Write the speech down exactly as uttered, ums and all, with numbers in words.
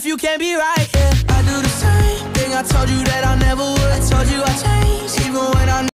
if you can't be right, yeah. I do the same thing I told you that I never would. I told you I changed.